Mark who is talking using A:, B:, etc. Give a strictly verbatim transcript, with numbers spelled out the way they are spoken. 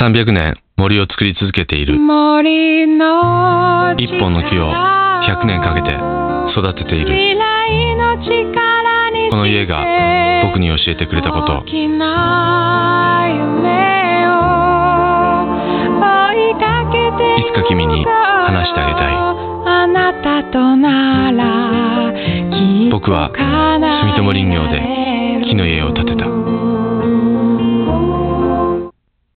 A: さんびゃくねん森を作り続けている。一本の木をひゃくねんかけて育てている。この家が僕に教えてくれたこと。いつか君に話してあげたい。僕は住友林業で木の家を建てた。